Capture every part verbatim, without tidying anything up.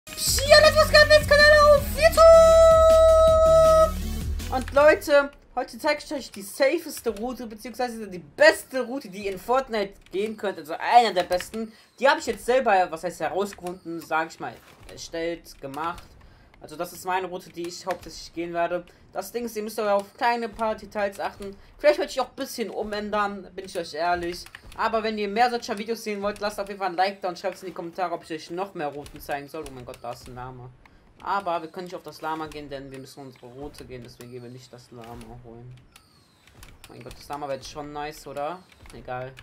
Ja, das was gerade jetzt Kanal auf YouTube! Und Leute, heute zeige ich euch die safeste Route, beziehungsweise die beste Route, die ihr in Fortnite gehen könnt. Also einer der besten. Die habe ich jetzt selber, was heißt herausgefunden, sage ich mal, erstellt, gemacht. Also das ist meine Route, die ich hauptsächlich gehen werde. Das Ding ist, ihr müsst aber auf kleine paar Details achten. Vielleicht werde ich auch ein bisschen umändern, bin ich euch ehrlich. Aber wenn ihr mehr solcher Videos sehen wollt, lasst auf jeden Fall ein Like da und schreibt es in die Kommentare, ob ich euch noch mehr Routen zeigen soll. Oh mein Gott, da ist ein Lama. Aber wir können nicht auf das Lama gehen, denn wir müssen unsere Route gehen, deswegen gehen wir nicht das Lama holen. Oh mein Gott, das Lama wird schon nice, oder? Egal.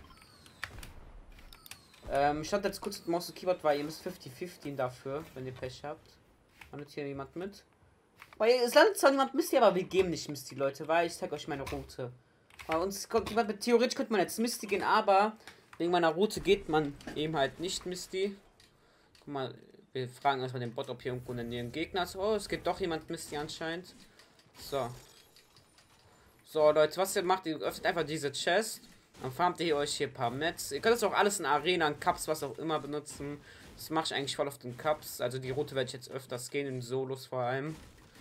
Ähm, ich hatte jetzt kurz mit Maus und Keyboard, weil ihr müsst fünfzig fünfzig dafür, wenn ihr Pech habt. Landet hier jemand mit? Weil es landet zwar niemand Misty, aber wir geben nicht Misty, Leute, weil ich zeige euch meine Route. Bei uns kommt jemand mit, theoretisch könnte man jetzt Misty gehen, aber wegen meiner Route geht man eben halt nicht Misty. Guck mal, wir fragen erstmal den Bot, ob hier irgendwo in der Nähe ein Gegner ist. Oh, es geht doch jemand Misty anscheinend. So. So, Leute, was ihr macht, ihr öffnet einfach diese Chest. Dann farmt ihr euch hier ein paar Mets. Ihr könnt das auch alles in Arena, in Cups, was auch immer benutzen. Das mache ich eigentlich voll auf den Cups. Also die Route werde ich jetzt öfters gehen, in Solos vor allem.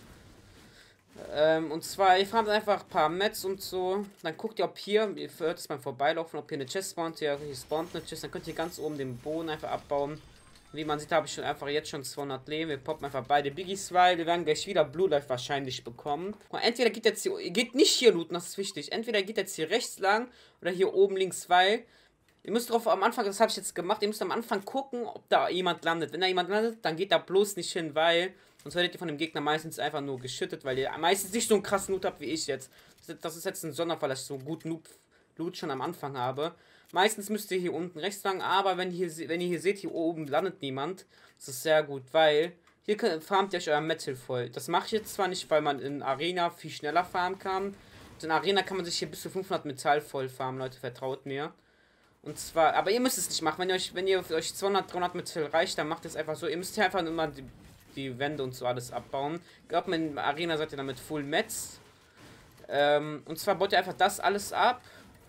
Ähm, und zwar, ihr farmt einfach ein paar Mets und so. Dann guckt ihr, ob hier, ihr hört es beim Vorbeilaufen, ob hier eine Chest spawnt. Hier, hier spawnt eine Chest. Dann könnt ihr ganz oben den Boden einfach abbauen. Wie man sieht, habe ich schon einfach jetzt schon zweihundert Leben. Wir poppen einfach beide Biggies, weil wir werden gleich wieder Blue Life wahrscheinlich bekommen. Und entweder geht jetzt hier, ihr geht nicht hier looten, das ist wichtig. Entweder geht jetzt hier rechts lang oder hier oben links, weil ihr müsst drauf am Anfang, das habe ich jetzt gemacht, ihr müsst am Anfang gucken, ob da jemand landet. Wenn da jemand landet, dann geht da bloß nicht hin, weil sonst werdet ihr von dem Gegner meistens einfach nur geschüttet, weil ihr meistens nicht so einen krassen Loot habt wie ich jetzt. Das ist jetzt ein Sonderfall, dass ich so gut Loot schon am Anfang habe. Meistens müsst ihr hier unten rechts lang, aber wenn, hier, wenn ihr hier seht, hier oben landet niemand. Das ist sehr gut, weil hier könnt, farmt ihr euch euer Metal voll. Das mache ich jetzt zwar nicht, weil man in Arena viel schneller farmen kann. In Arena kann man sich hier bis zu fünfhundert Metall voll farmen, Leute, vertraut mir. Und zwar, aber ihr müsst es nicht machen. Wenn ihr euch, wenn ihr euch zweihundert, dreihundert Metall reicht, dann macht es einfach so. Ihr müsst hier einfach immer die, die Wände und so alles abbauen. Glaubt mir, in Arena seid ihr damit Full Metz. Ähm, und zwar baut ihr einfach das alles ab.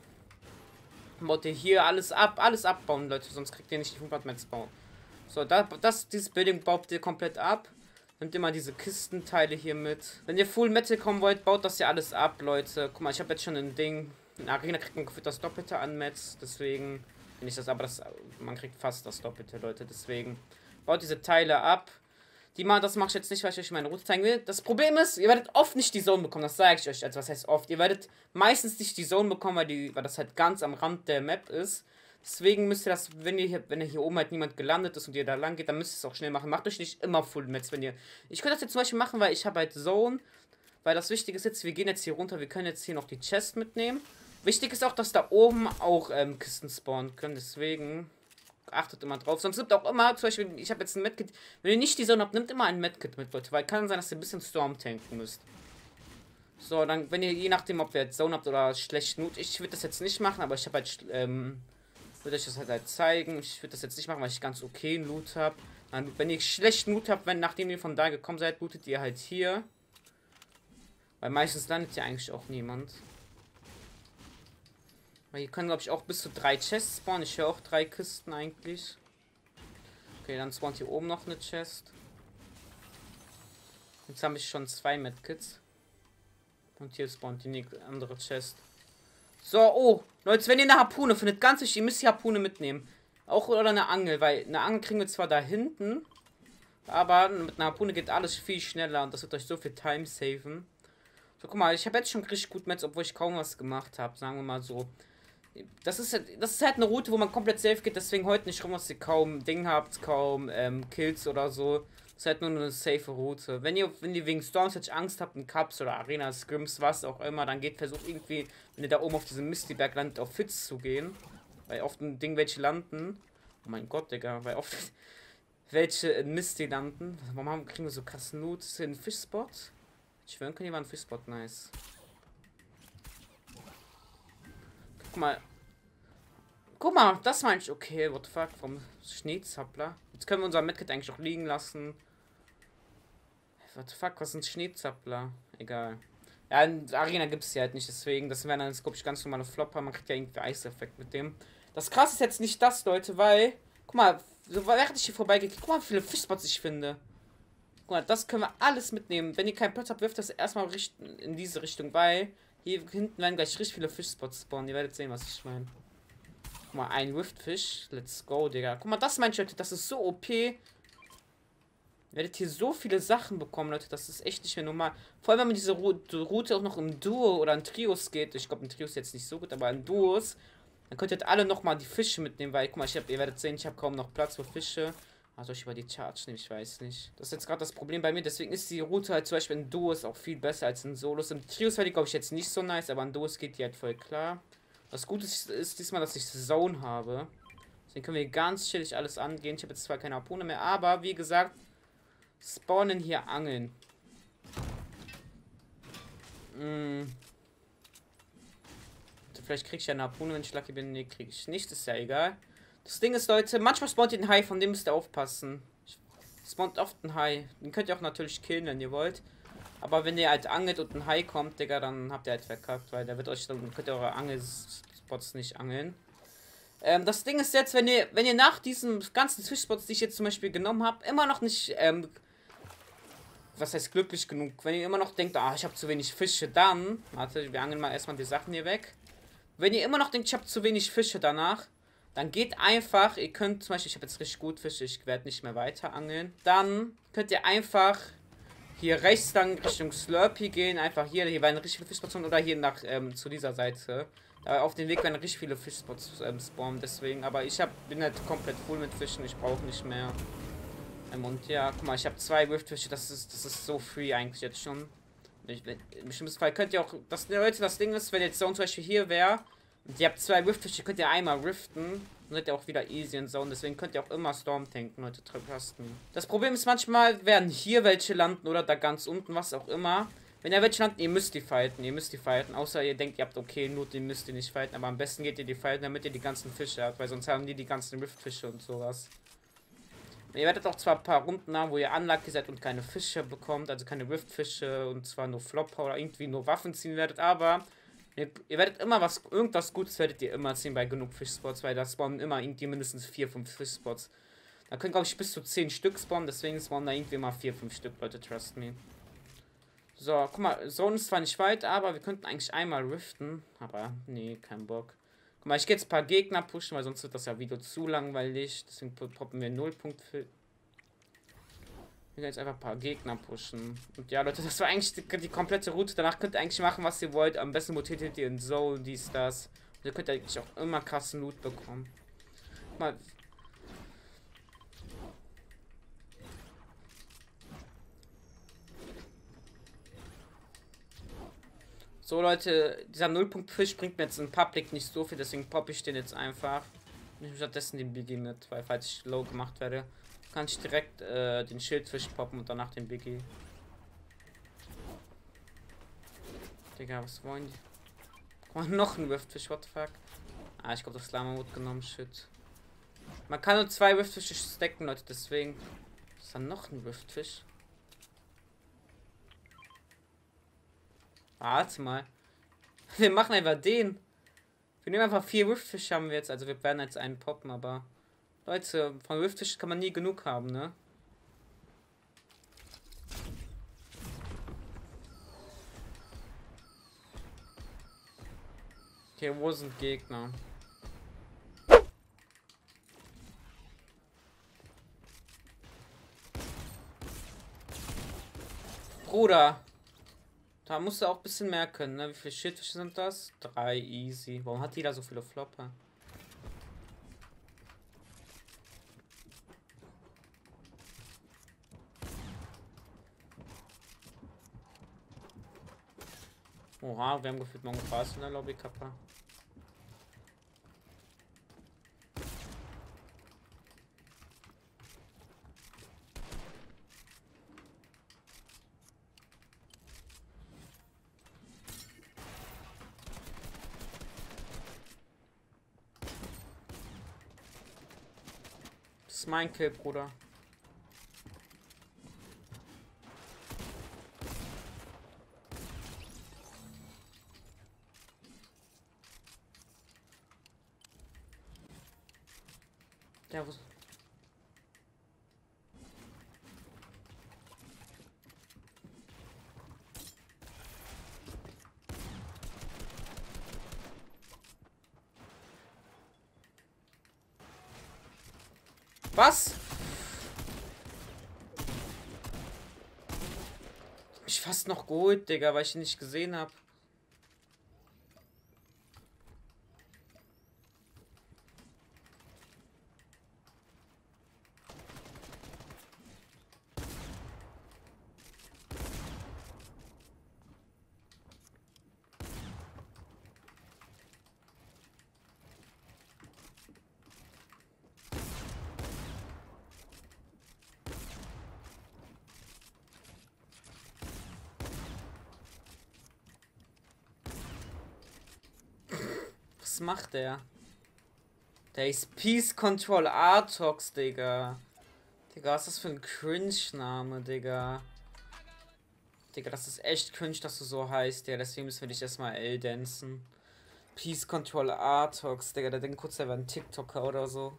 Baut ihr hier alles ab, alles abbauen, Leute, sonst kriegt ihr nicht die fünfhundert Metz bauen. So, da, das, dieses Building baut ihr komplett ab. Nehmt immer diese Kistenteile hier mit. Wenn ihr Full Metal kommen wollt, baut das ja alles ab, Leute. Guck mal, ich habe jetzt schon ein Ding. In Arena kriegt man gefühlt das Doppelte an Metz, deswegen finde ich das, aber das, man kriegt fast das Doppelte, Leute, deswegen baut diese Teile ab. Die mal, das mache ich jetzt nicht, weil ich euch meine Route zeigen will. Das Problem ist, ihr werdet oft nicht die Zone bekommen, das sage ich euch. Also was heißt oft? Ihr werdet meistens nicht die Zone bekommen, weil, die, weil das halt ganz am Rand der Map ist. Deswegen müsst ihr das, wenn ihr hier, wenn ihr hier oben halt niemand gelandet ist und ihr da lang geht, dann müsst ihr es auch schnell machen. Macht euch nicht immer Full Metz, wenn ihr... Ich könnte das jetzt zum Beispiel machen, weil ich habe halt Zone. Weil das Wichtige ist jetzt, wir gehen jetzt hier runter, wir können jetzt hier noch die Chest mitnehmen. Wichtig ist auch, dass da oben auch ähm, Kisten spawnen können, deswegen... Achtet immer drauf. Sonst nimmt auch immer, zum Beispiel, ich habe jetzt ein Medkit. Wenn ihr nicht die Sonne habt, nimmt immer ein Medkit mit, Leute. Weil kann sein, dass ihr ein bisschen Storm tanken müsst. So, dann, wenn ihr, je nachdem, ob ihr jetzt Zone habt oder schlecht Loot. Ich würde das jetzt nicht machen, aber ich habe halt, ähm, würde euch das halt, halt zeigen. Ich würde das jetzt nicht machen, weil ich ganz okay Loot habe. Wenn ihr schlechten Loot habt, wenn, nachdem ihr von da gekommen seid, lootet ihr halt hier. Weil meistens landet ja eigentlich auch niemand. Weil hier können, glaube ich, auch bis zu drei Chests spawnen. Ich höre auch drei Kisten eigentlich. Okay, dann spawnt hier oben noch eine Chest. Jetzt habe ich schon zwei Medkits. Und hier spawnt die andere Chest. So, oh, Leute, wenn ihr eine Harpune findet, ganz wichtig, ihr müsst die Harpune mitnehmen. Auch oder eine Angel, weil eine Angel kriegen wir zwar da hinten. Aber mit einer Harpune geht alles viel schneller und das wird euch so viel Time saven. So, guck mal, ich habe jetzt schon richtig gut Metz, obwohl ich kaum was gemacht habe, sagen wir mal so. Das ist, das ist halt eine Route, wo man komplett safe geht, deswegen heute nicht rum, dass ihr kaum Ding habt, kaum ähm, Kills oder so. Das ist halt nur eine safe Route. Wenn ihr, wenn ihr wegen Storms jetzt Angst habt, in Cups oder Arena, Scrims, was auch immer, dann geht versucht irgendwie, wenn ihr da oben auf diesem Mistyberg landet, auf Fits zu gehen. Weil oft ein Ding welche landen. Oh mein Gott, Digga, weil oft welche in Misty landen. Warum haben, kriegen wir so krassen Loot? Ist hier ein Fischspot? Ich schwören können, hier war ein Fischspot, nice. Guck mal. Guck mal, das meine ich okay. What the fuck? Vom Schneezappler. Jetzt können wir unser Medkit eigentlich auch liegen lassen. What the fuck? Was ist ein Schneezappler? Egal. Ja, in Arena gibt es ja halt nicht, deswegen. Das wären dann, glaube ich, ganz normale Flopper. Man kriegt ja irgendwie Eiseffekt mit dem. Das krasse ist jetzt nicht das, Leute, weil. Guck mal, so während ich hier vorbeigehe, guck mal, wie viele Fischspots ich finde. Guck mal, das können wir alles mitnehmen. Wenn ihr keinen Platz habt, wirft das erstmal richten in diese Richtung, weil hier hinten werden gleich richtig viele Fischspots spawnen. Ihr werdet sehen, was ich meine. Guck mal, ein Riftfisch. Let's go, Digga. Guck mal, das meint Leute, das ist so O P. Ihr werdet hier so viele Sachen bekommen, Leute. Das ist echt nicht mehr normal. Vor allem, wenn man diese Route auch noch im Duo oder in Trios geht. Ich glaube, ein Trios ist jetzt nicht so gut, aber in Duos. Dann könnt ihr alle nochmal die Fische mitnehmen, weil, guck mal, ich hab, ihr werdet sehen, ich habe kaum noch Platz für Fische. Also ich über die Charge nehmen, ich weiß nicht. Das ist jetzt gerade das Problem bei mir, deswegen ist die Route halt zum Beispiel in Duos auch viel besser als in Solos. In Trios wäre die, glaube ich, jetzt nicht so nice, aber in Duos geht die halt voll klar. Was gut ist, ist diesmal, dass ich Zone habe. Deswegen können wir ganz chillig alles angehen. Ich habe jetzt zwar keine Harpune mehr, aber wie gesagt, spawnen hier Angeln. Hm. Vielleicht kriege ich ja eine Harpune, wenn ich lucky bin. Ne, kriege ich nicht. Ist ja egal. Das Ding ist, Leute, manchmal spawnt ihr einen Hai, von dem müsst ihr aufpassen. Spawnt oft ein Hai. Den könnt ihr auch natürlich killen, wenn ihr wollt. Aber wenn ihr halt angelt und ein Hai kommt, Digga, dann habt ihr halt verkackt, weil der wird euch dann, könnt ihr eure Angelspots nicht angeln. Ähm, das Ding ist jetzt, wenn ihr, wenn ihr nach diesen ganzen Fischspots, die ich jetzt zum Beispiel genommen habe, immer noch nicht, ähm, was heißt glücklich genug, wenn ihr immer noch denkt, ah, ich habe zu wenig Fische, dann, warte, wir angeln mal erstmal die Sachen hier weg. Wenn ihr immer noch denkt, ich habe zu wenig Fische danach, dann geht einfach, ihr könnt zum Beispiel, ich habe jetzt richtig gut Fische, ich werde nicht mehr weiter angeln. Dann könnt ihr einfach hier rechts dann Richtung Slurpee gehen, einfach hier, hier werden richtig viele Fischspots oder hier nach, ähm, zu dieser Seite. Da auf dem Weg werden richtig viele Fischspots ähm, spawnen, deswegen, aber ich hab, bin halt komplett full mit Fischen, ich brauche nicht mehr. Ähm, und ja, guck mal, ich habe zwei Riftfische, das ist, das ist so free eigentlich jetzt schon. Ich, Im bestimmten Fall könnt ihr auch, das, Leute, das Ding ist, wenn jetzt Zone zum Beispiel hier wäre, und ihr habt zwei Riftfische, könnt ihr einmal riften, dann seid ihr auch wieder easy in Zone, deswegen könnt ihr auch immer Storm tanken, Leute, trust me. Das Problem ist, manchmal werden hier welche landen oder da ganz unten, was auch immer. Wenn ihr welche landen, ihr müsst die fighten, ihr müsst die fighten, außer ihr denkt, ihr habt okay, nur den müsst ihr nicht fighten, aber am besten geht ihr die fighten, damit ihr die ganzen Fische habt, weil sonst haben die die ganzen Riftfische und sowas. Ihr werdet auch zwar ein paar Runden haben, wo ihr unlucky seid und keine Fische bekommt, also keine Riftfische und zwar nur Flopper oder irgendwie nur Waffen ziehen werdet, aber ihr, ihr werdet immer was, irgendwas Gutes werdet ihr immer ziehen bei genug Fischspots, weil da spawnen immer irgendwie mindestens vier, fünf Fischspots. Da können, glaube ich, bis zu zehn Stück spawnen, deswegen spawnen da irgendwie immer vier, fünf Stück, Leute, trust me. So, guck mal, Zone ist zwar nicht weit, aber wir könnten eigentlich einmal riften, aber nee, kein Bock. Guck mal, ich gehe jetzt ein paar Gegner pushen, weil sonst wird das ja Video zu langweilig. Deswegen poppen wir null Punkt für. Ich will jetzt einfach ein paar Gegner pushen. Und ja, Leute, das war eigentlich die, die komplette Route. Danach könnt ihr eigentlich machen, was ihr wollt. Am besten mutiert ihr in Soul, dies, das. Und ihr könnt eigentlich auch immer krassen Loot bekommen. Guck mal. So, Leute, dieser Null-Punkt-Fisch bringt mir jetzt in Public nicht so viel, deswegen poppe ich den jetzt einfach. Ich nehme stattdessen den Biggie mit, weil falls ich low gemacht werde, kann ich direkt äh, den Schildfisch poppen und danach den Biggie. Digga, was wollen die? Guck mal, noch ein Riftfisch, what the fuck? Ah, ich glaube, das Lama wurde genommen, shit. Man kann nur zwei Riftfische stacken, Leute, deswegen. Ist dann noch ein Riftfisch? Warte mal. Wir machen einfach den. Wir nehmen einfach vier Riftfisch haben wir jetzt. Also wir werden jetzt einen poppen, aber Leute, von Riftfisch kann man nie genug haben, ne? Okay, wo sind Gegner? Bruder. Da musst du auch ein bisschen mehr können, ne? Wie viele Schildfische sind das? Drei, easy. Warum hat die da so viele Flopper? Oha, wir haben gefühlt noch ein Spaß in der Lobby, Kappa. Das ist mein Kill, Bruder. Ja, was? Was? Ich fast noch geholt, Digga, weil ich ihn nicht gesehen habe. Was macht der? Der ist Peace Control Artox, Digga. Digga, was ist das für ein Cringe-Name, Digga? Digga, das ist echt cringe, dass du so heißt, ja. Deswegen müssen wir dich erstmal L-dancen. Peace Control Artox, Digga. Der denkt kurz, der wäre ein TikToker oder so.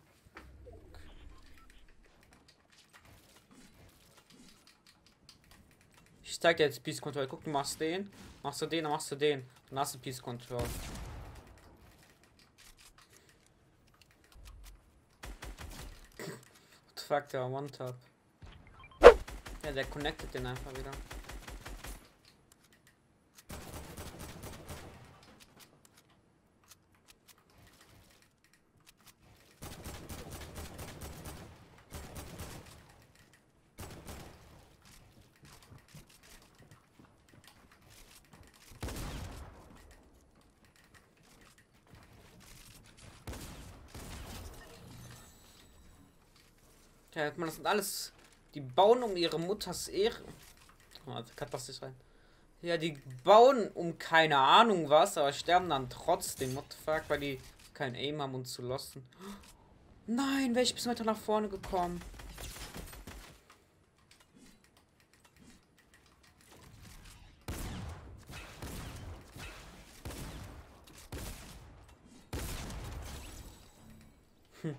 Ich zeig dir jetzt Peace Control. Guck, du machst den. Machst du den, dann machst du den. Dann hast du Peace Control. Fuck, der war One-Tap. Ja, der connectet den einfach wieder. Ja, man, das sind alles. Die bauen um ihre Mutters Ehre. Oh, also kann das nicht rein. Ja, die bauen um keine Ahnung was, aber sterben dann trotzdem. What the fuck, weil die kein Aim haben, uns zu lassen. Nein, wäre ich bis weiter nach vorne gekommen. Hm.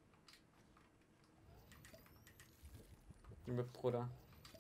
Mit Bruder.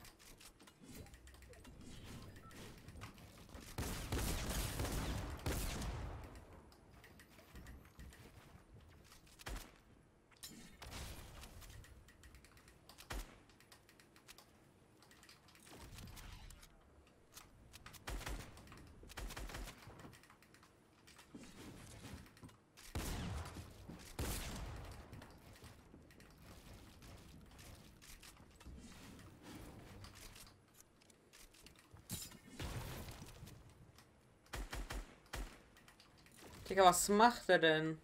Digga, was macht er denn?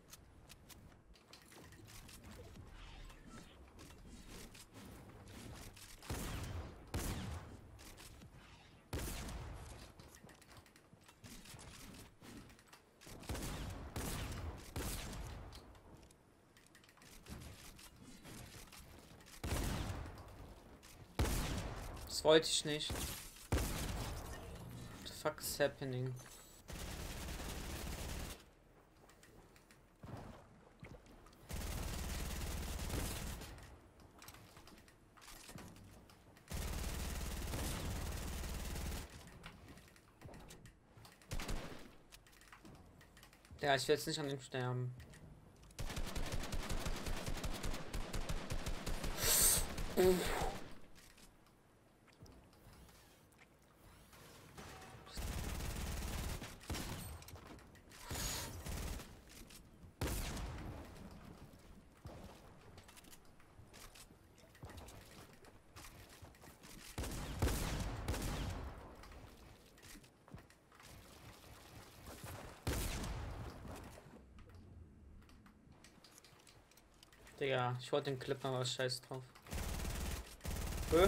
Das wollte ich nicht. What the fuck is happening? Ja, ich will jetzt nicht an ihm sterben. Digga, ich wollte den Clip mal was scheiß drauf. Hä?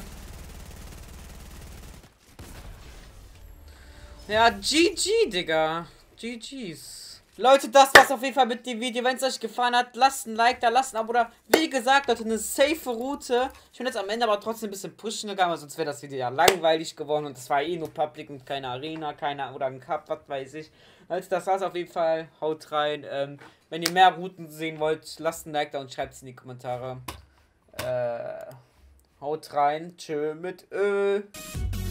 Ja, G G, Digga. G Gs. Leute, das war's auf jeden Fall mit dem Video. Wenn es euch gefallen hat, lasst ein Like da, lasst ein Abo da. Wie gesagt, Leute, eine safe Route. Ich bin jetzt am Ende aber trotzdem ein bisschen pushen gegangen, weil sonst wäre das Video ja langweilig geworden. Und das war eh nur Public und keine Arena, keine oder ein Cup, was weiß ich. Leute, das war's auf jeden Fall. Haut rein. Ähm, wenn ihr mehr Routen sehen wollt, lasst ein Like da und schreibt es in die Kommentare. Äh, haut rein. Tschö mit Ö.